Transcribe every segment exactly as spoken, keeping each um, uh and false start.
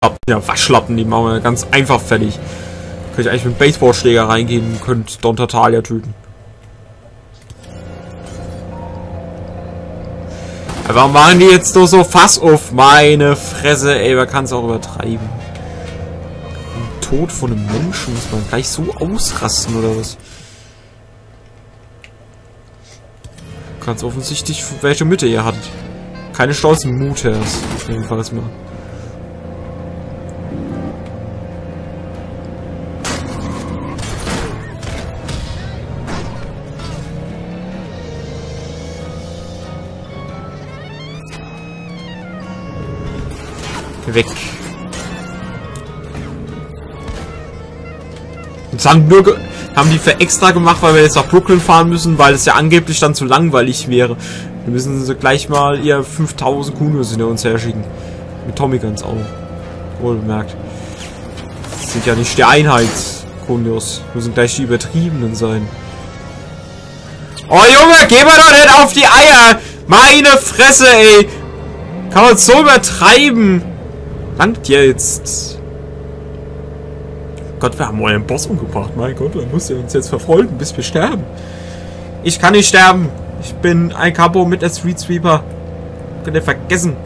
Ja, Waschlappen, die machen wir ganz einfach fertig. Könnte ich eigentlich mit einem Baseballschläger reingehen und könnte Don Tartaglia töten. Aber warum machen die jetzt nur so Fass auf? Meine Fresse, ey, man kann es auch übertreiben. Ein Tod von einem Menschen muss man gleich so ausrasten, oder was? Ganz offensichtlich, welche Mitte ihr hattet. Keine stolzen Mutters, jedenfalls mal. Weg. Und sagen nur, haben die für extra gemacht, weil wir jetzt nach Brooklyn fahren müssen, weil es ja angeblich dann zu langweilig wäre. Wir müssen sie gleich mal ihr fünftausend Kunios hinter uns herschicken. Mit Tommy Guns auch. Wohl bemerkt. Das sind ja nicht die Einheits-Kunios. Müssen gleich die übertriebenen sein. Oh Junge, geh mal doch nicht auf die Eier! Meine Fresse, ey! Kann man so übertreiben? Langt ja jetzt. Gott, wir haben wohl einen Boss umgebracht. Mein Gott, dann muss er uns jetzt verfolgen, bis wir sterben. Ich kann nicht sterben. Ich bin ein Capo mit der Street Sweeper. Könnt ihr vergessen.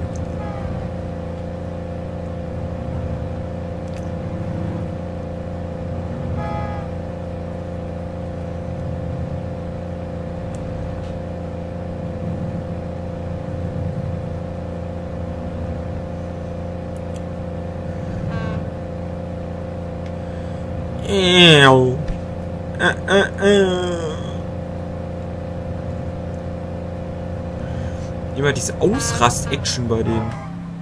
Äh, äh, äh. Immer diese Ausrast-Action bei denen.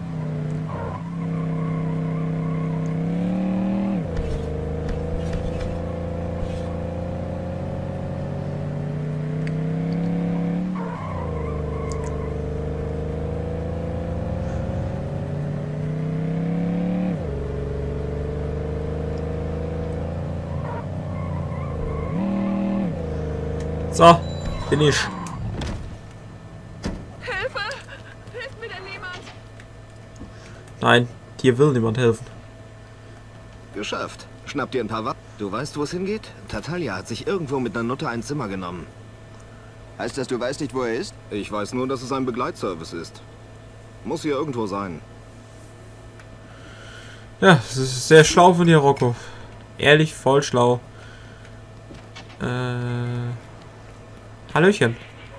So, bin ich. Hilfe! Hilft mir denn niemand? Nein, dir will niemand helfen. Geschafft. Schnapp dir ein paar Watt. Du weißt, wo es hingeht? Tartaglia hat sich irgendwo mit einer Nutte ein Zimmer genommen. Heißt das, du weißt nicht, wo er ist? Ich weiß nur, dass es ein Begleitservice ist. Muss hier irgendwo sein. Ja, das ist sehr schlau von dir, Rocco. Ehrlich, voll schlau. Äh... Hallöchen.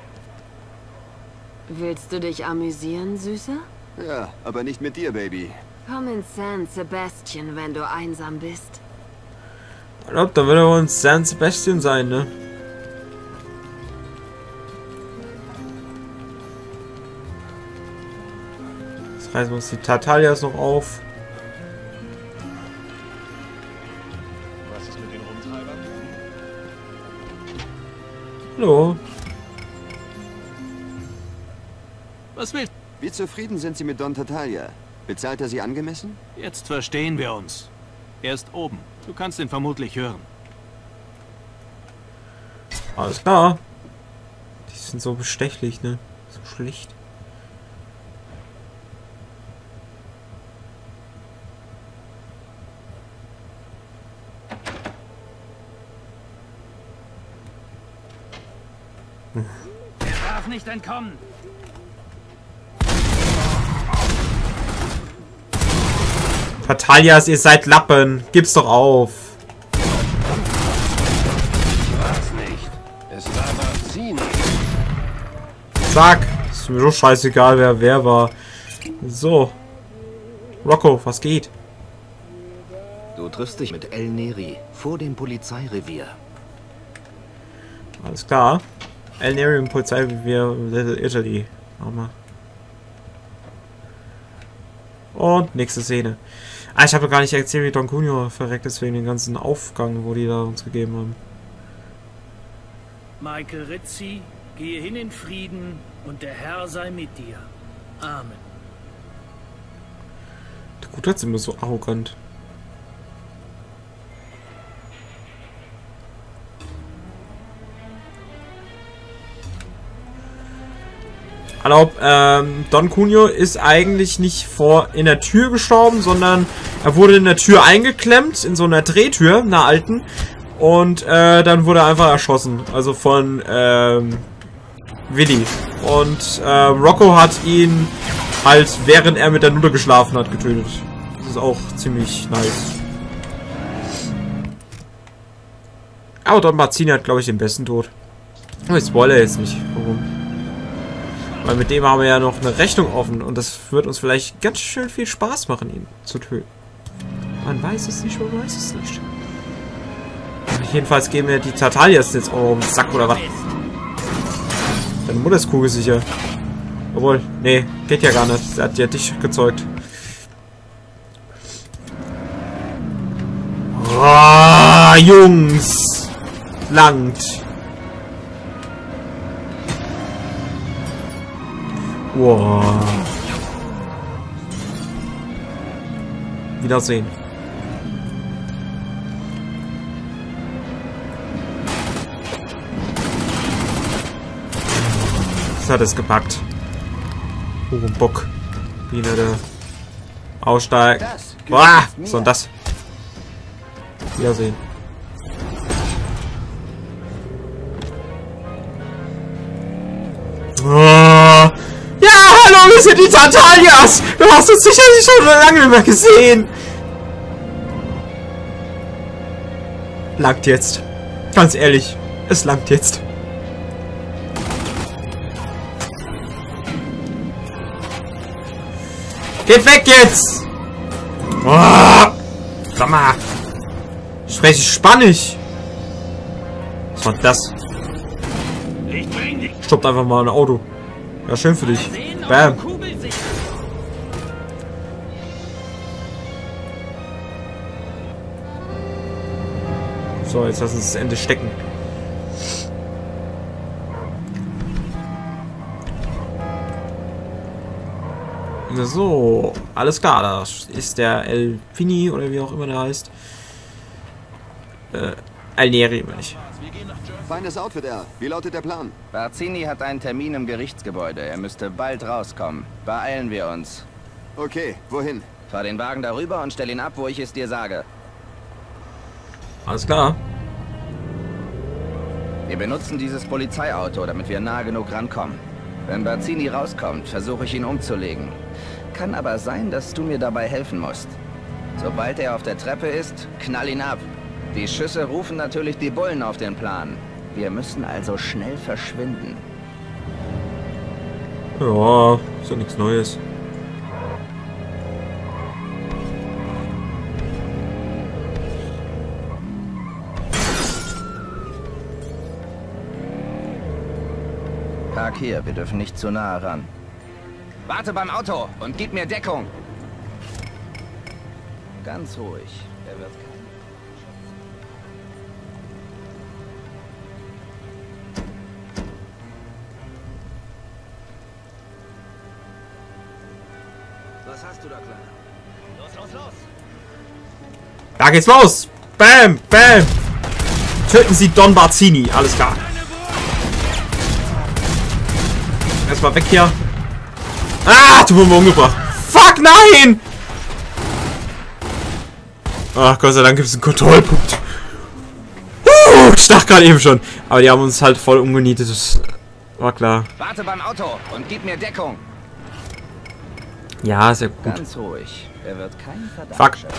Willst du dich amüsieren, Süßer? Ja, aber nicht mit dir, Baby. Komm in San Sebastian, wenn du einsam bist. Ich glaub, da wird er wohl in San Sebastian sein, ne? Jetzt reißen wir uns die Tartaglias noch auf. Was ist mit den Rumtreibern? Hallo. Was willst Wie zufrieden sind Sie mit Don Tartaglia? Bezahlt er Sie angemessen? du? Jetzt verstehen wir uns. Er ist oben. Du kannst ihn vermutlich hören. Alles klar. Die sind so bestechlich, ne? So schlicht. Er darf nicht entkommen. Tartaglias, ihr seid Lappen. Gib's doch auf. Was nicht? Es war doch sie nicht. Zack. Ist mir so scheißegal, wer wer war. So. Rocco, was geht? Du triffst dich mit El Neri vor dem Polizeirevier. Alles klar. El Neri im Polizeirevier Little Italy. Mach mal. Und nächste Szene. Ah, ich habe gar nicht erzählt, wie Don Cunio verreckt ist wegen den ganzen Aufgang, wo die da uns gegeben haben. Michael Rizzi, gehe hin in Frieden und der Herr sei mit dir. Amen. Der Gute ist immer so arrogant. Erlaubt, ähm, Don Cunio ist eigentlich nicht vor in der Tür gestorben, sondern er wurde in der Tür eingeklemmt, in so einer Drehtür, einer alten. Und äh, dann wurde er einfach erschossen. Also von ähm, Willi. Und äh, Rocco hat ihn halt, während er mit der Nutte geschlafen hat, getötet. Das ist auch ziemlich nice. Aber Don Barzini hat, glaube ich, den besten Tod. Oh, ich spoilere jetzt nicht. Warum? Weil mit dem haben wir ja noch eine Rechnung offen. Und das wird uns vielleicht ganz schön viel Spaß machen, ihn zu töten. Man weiß es nicht, man weiß es nicht. Jedenfalls geben wir die Tartalias jetzt auch um den Sack oder was? Deine Mutter ist kugelsicher. Obwohl, nee, geht ja gar nicht. Sie hat ja dich gezeugt. Oh, Jungs! Langt. Wow. Wiedersehen. Das hat es gepackt. Oh, ein Bock. Wieder der Aussteig. Boah, was soll das? Wiedersehen. Oh. Ja, hallo, wir sind die Tartalias! Du hast uns sicherlich schon lange nicht mehr gesehen! Langt jetzt. Ganz ehrlich, es langt jetzt. Geht weg jetzt! Oh, sag mal. Spreche ich Spanisch? Was war das? Stoppt einfach mal ein Auto. Ja, schön für dich. Bam. So, jetzt lass uns das Ende stecken. So, alles klar. Das ist der El Fini oder wie auch immer der heißt. Äh, Alneri, meine ich. Feines Outfit, er. Wie lautet der Plan? Barzini hat einen Termin im Gerichtsgebäude. Er müsste bald rauskommen. Beeilen wir uns. Okay, wohin? Fahr den Wagen darüber und stell ihn ab, wo ich es dir sage. Alles klar. Wir benutzen dieses Polizeiauto, damit wir nah genug rankommen. Wenn Barzini rauskommt, versuche ich ihn umzulegen. Kann aber sein, dass du mir dabei helfen musst. Sobald er auf der Treppe ist, knall ihn ab. Die Schüsse rufen natürlich die Bullen auf den Plan. Wir müssen also schnell verschwinden. Ja, ist ja nichts Neues. Park hier, wir dürfen nicht zu nah ran. Warte beim Auto und gib mir Deckung. Ganz ruhig. Er wird kein... Was hast du da, Kleiner? Los, los, los! Da geht's los! Bam, bam! Töten Sie Don Barzini, alles klar. Erstmal weg hier. Ah, du wurden wir umgebracht. Fuck, nein! Ach, Gott sei Dank gibt es einen Kontrollpunkt. Uh, ich dachte gerade eben schon. Aber die haben uns halt voll umgenietet. Das war klar. Warte beim Auto und gib mir Deckung. Ja, sehr gut. Ganz ruhig. Er wird keinen Verdacht Fuck. schöpfen.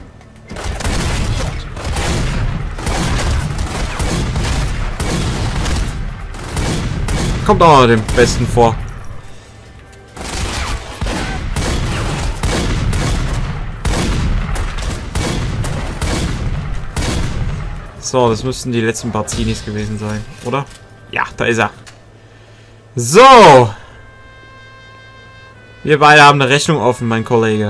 Kommt auch mal dem Besten vor. So, das müssten die letzten Barzinis gewesen sein, oder? Ja, da ist er. So! Wir beide haben eine Rechnung offen, mein Kollege.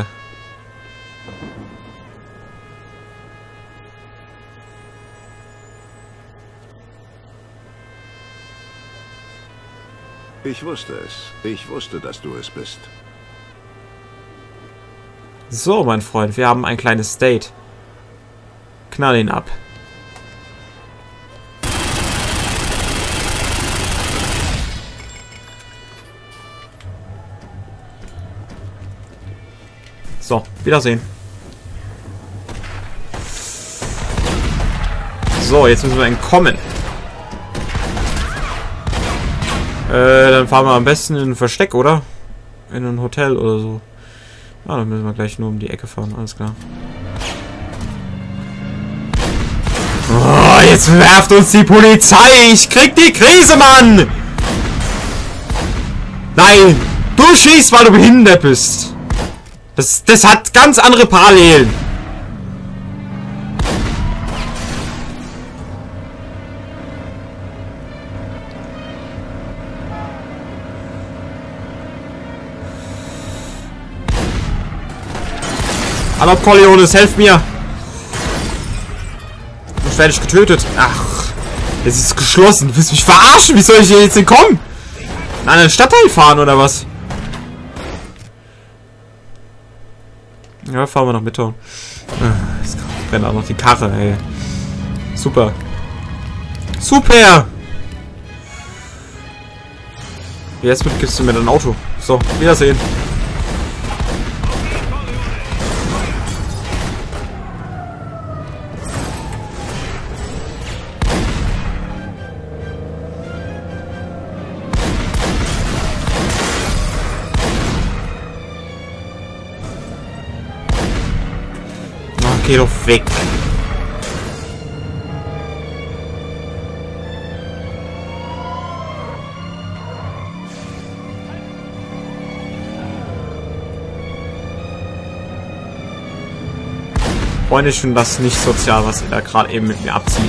Ich wusste es. Ich wusste, dass du es bist. So, mein Freund, wir haben ein kleines Date. Knall ihn ab. So, Wiedersehen. So, jetzt müssen wir entkommen. Äh, dann fahren wir am besten in ein Versteck, oder? In ein Hotel oder so. Ah, dann müssen wir gleich nur um die Ecke fahren, alles klar. Oh, jetzt werft uns die Polizei! Ich krieg die Krise, Mann! Nein! Du schießt, weil du behindert bist! Das, das hat ganz andere Parallelen! Hallo Corleones, helft mir! Ich werde ich getötet. Ach, jetzt ist es geschlossen. Du willst mich verarschen? Wie soll ich hier jetzt entkommen? In einen Stadtteil fahren oder was? Ja, fahren wir nach Midtown. Jetzt brennt auch noch die Karre, ey. Super. Super! Jetzt gibst du mir dein Auto. So, Wiedersehen. Geh doch weg. Freunde, ich finde das nicht sozial, was ihr da gerade eben mit mir abzieht.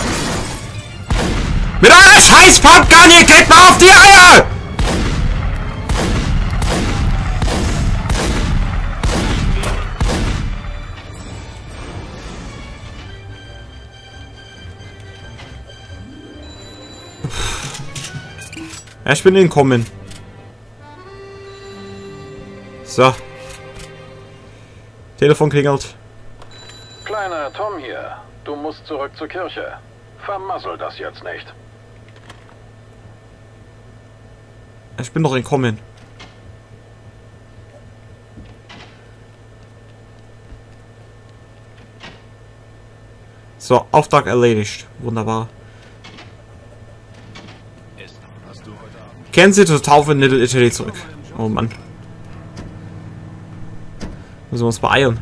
Mit eurer scheiß Pumpgun, ihr geht mal auf die Eier! Ja, ich bin entkommen. So. Telefon klingelt. Kleiner Tom hier. Du musst zurück zur Kirche. Vermassel das jetzt nicht. Ich bin doch entkommen. So, Auftrag erledigt. Wunderbar. Kehren Sie zur Taufe in Little Italy zurück. Oh Mann. Müssen wir uns beeilen.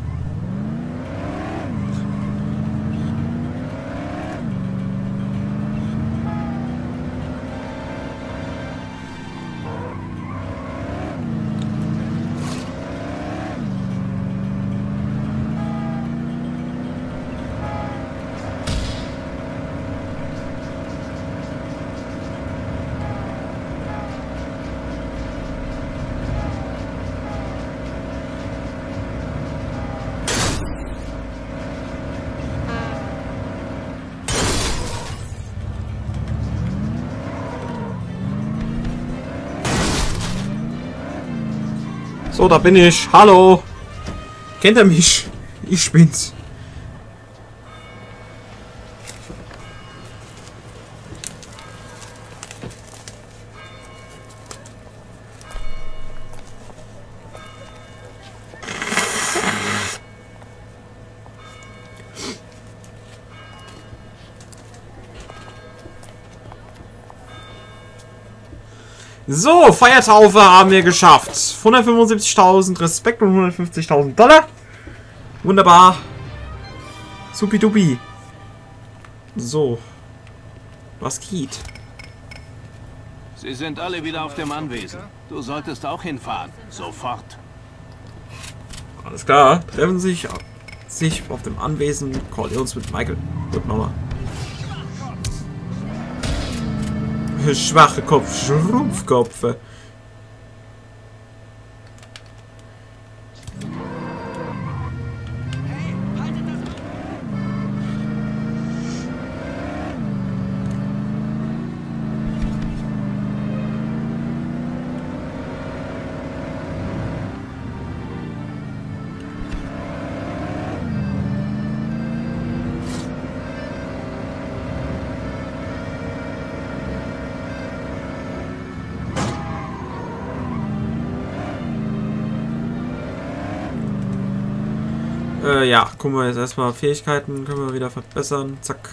So, da bin ich. Hallo. Kennt er mich? Ich bin's. So, Feiertaufe haben wir geschafft. hundertfünfundsiebzigtausend Respekt und hundertfünfzigtausend Dollar. Wunderbar. Supidupi. So. Was geht? Sie sind alle wieder auf dem Anwesen. Du solltest auch hinfahren. Sofort. Alles klar. Treffen sich, sich auf dem Anwesen. Corleones mit Michael. Gut, nochmal. Schwache Kopf, Schrumpfkopf. Äh, ja, gucken wir jetzt erstmal Fähigkeiten, können wir wieder verbessern. Zack.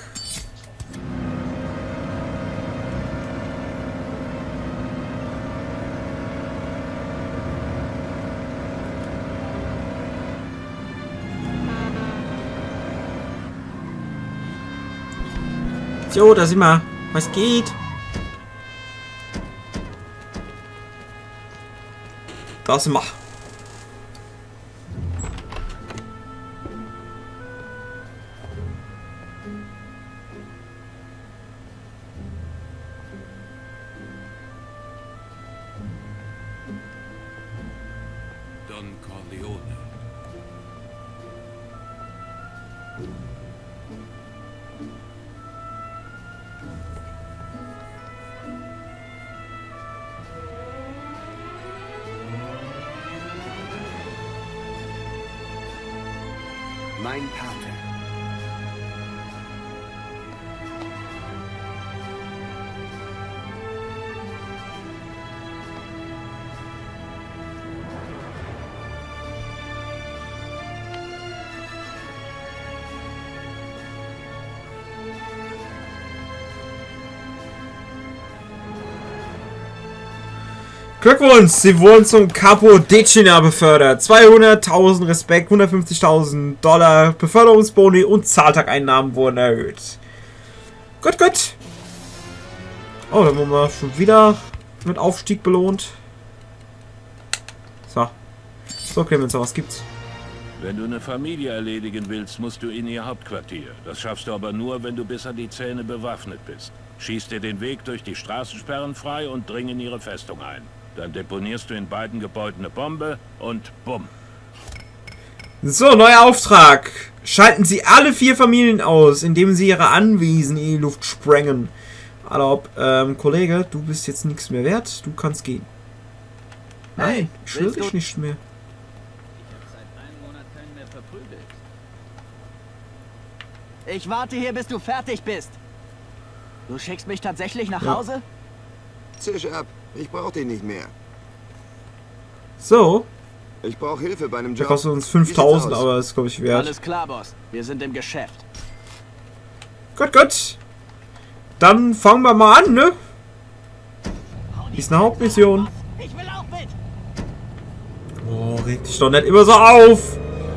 So, da sind wir. Was geht? Da sind wir. Don Corleone. Mein Pate. Glückwunsch, Sie wurden zum Capo Decina befördert. zweihunderttausend Respekt, hundertfünfzigtausend Dollar Beförderungsboni und Zahltageinnahmen wurden erhöht. Gut, gut. Oh, dann wurden wir schon wieder mit Aufstieg belohnt. So. So, Clemens, was gibt's? Wenn du eine Familie erledigen willst, musst du in ihr Hauptquartier. Das schaffst du aber nur, wenn du bis an die Zähne bewaffnet bist. Schieß dir den Weg durch die Straßensperren frei und dring in ihre Festung ein. Dann deponierst du in beiden Gebäuden eine Bombe und bumm. So, neuer Auftrag. Schalten Sie alle vier Familien aus, indem Sie ihre Anwesen in die Luft sprengen. Erlaubt, ähm, Kollege, du bist jetzt nichts mehr wert. Du kannst gehen. Nein, ich will dich nicht mehr. Ich warte hier, bis du fertig bist. Du schickst mich tatsächlich nach Ja. Hause? Zisch ab. Ich brauche dich nicht mehr. So. Ich brauche Hilfe bei einem Der Job. kostet uns Wie fünftausend, sieht's aus? aber das ist, glaube ich, wert. Alles klar, Boss. Wir sind im Geschäft. Gut, gut. Dann fangen wir mal an, ne? Ist eine Hauptmission. Ich will auch mit. Oh, reg dich doch nicht immer so auf.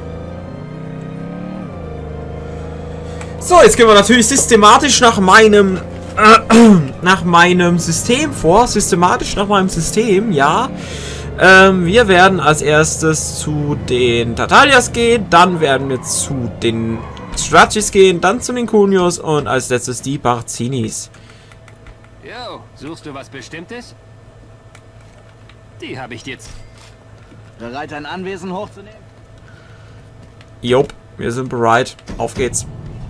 So, jetzt gehen wir natürlich systematisch nach meinem äh, nach meinem System vor. Systematisch nach meinem System, ja. Ähm, wir werden als erstes zu den Tartalias gehen, dann werden wir zu den Strachys gehen, dann zu den Cunios und als letztes die Barzinis. Jo, suchst du was Bestimmtes? Die habe ich jetzt. Bereit, dein Anwesen hochzunehmen? Jop, wir sind bereit. Auf geht's.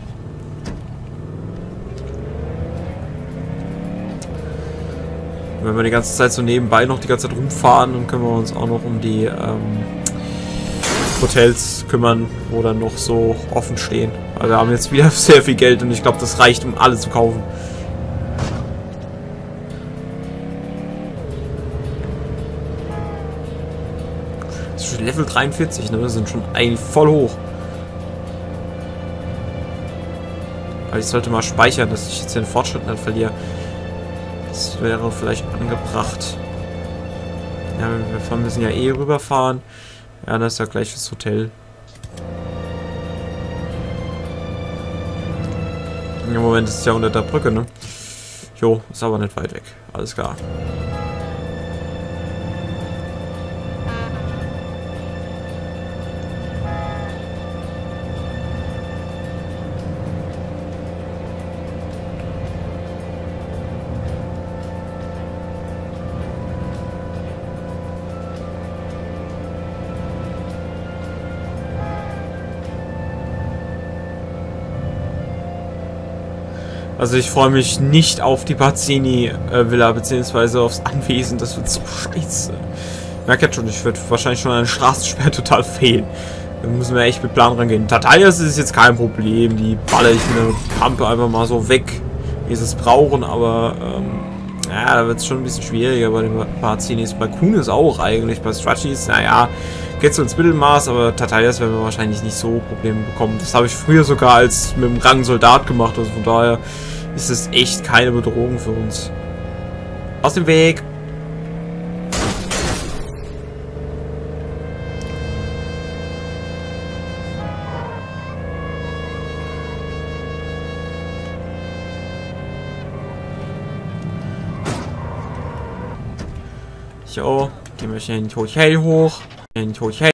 Wenn wir die ganze Zeit so nebenbei noch die ganze Zeit rumfahren, dann können wir uns auch noch um die ähm, Hotels kümmern, wo dann noch so offen stehen. Also wir haben jetzt wieder sehr viel Geld und ich glaube, das reicht, um alle zu kaufen. Das ist schon Level dreiundvierzig, ne? Wir sind schon eigentlich voll hoch. Aber ich sollte mal speichern, dass ich jetzt den Fortschritt nicht verliere. Das wäre vielleicht angebracht. Ja, wir müssen ja eh rüberfahren. Ja, das ist ja gleich das Hotel. Im Moment ist es ja unter der Brücke, ne? Jo, ist aber nicht weit weg. Alles klar. Also ich freue mich nicht auf die Barzini-Villa, beziehungsweise aufs Anwesen. Das wird so scheiße. Merkt jetzt schon, ich werde wahrscheinlich schon an den Straßensperren total fehlen. Da müssen wir echt mit Plan rangehen. Tartalias ist jetzt kein Problem. Die baller ich in der Pampe einfach mal so weg, wie sie es brauchen. Aber ähm, ja, da wird es schon ein bisschen schwieriger bei den Barzinis. Bei Kunis auch eigentlich. Bei Strachys, naja, geht so ins Mittelmaß, aber Tatalias werden wir wahrscheinlich nicht so Probleme bekommen. Das habe ich früher sogar als mit dem Rang Soldat gemacht, also von daher ist es echt keine Bedrohung für uns. Aus dem Weg! So, gehen wir schnell in die Hotel hoch. In die Hotel.